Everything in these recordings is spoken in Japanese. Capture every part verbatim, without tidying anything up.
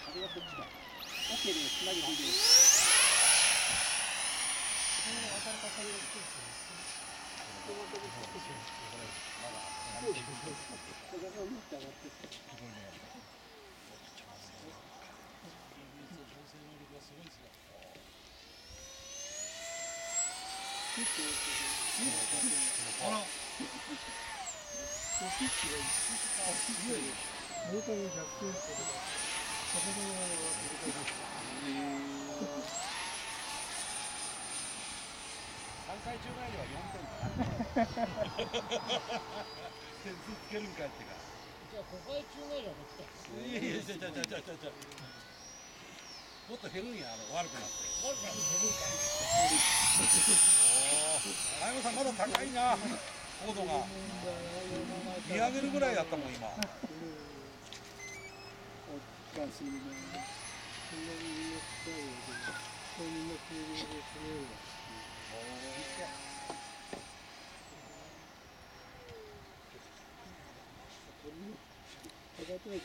風はこっちだ。OK です。つなぎます。当たるかかりがつくんですよ。あら。 大体ひゃくセンチとか、魚がさんかい中前ではよんてんかな。点数つけるんかってか。 じゃあごかい中前じゃなくて。 いやいや、ちゃちゃちゃちゃちゃちゃ。もっと減るんや、あの悪くなって。 悪くなって減るんか。 おお。あやまさんまだ高いな。高度が。見上げるぐらいやったもん今。 おかしいな。こんなにみんな使うわけで、これみんな空量で詰めるわ。たたいて、あ、こんなのが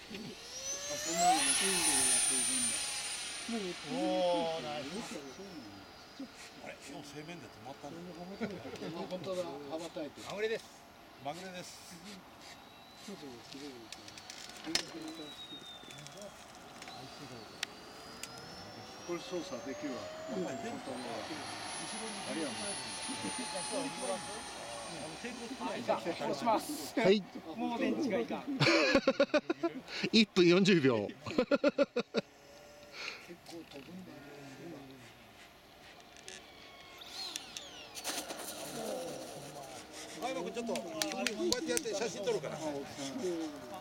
水分がついてんだ。もう、 おお、ナイス。 あれ、今日正面で止まったんだ。 本当だ、羽ばたいて。 マグレです。 まぐれです。 そうそう、すごいですね。これ操作できるわ。 うん、後ろにありがとう。 押します。 はい。 もう電池がいかん。 いっぷんよんじゅうびょう。 結構飛ぶんだね。 相葉君ちょっとこうやってやって写真撮るから。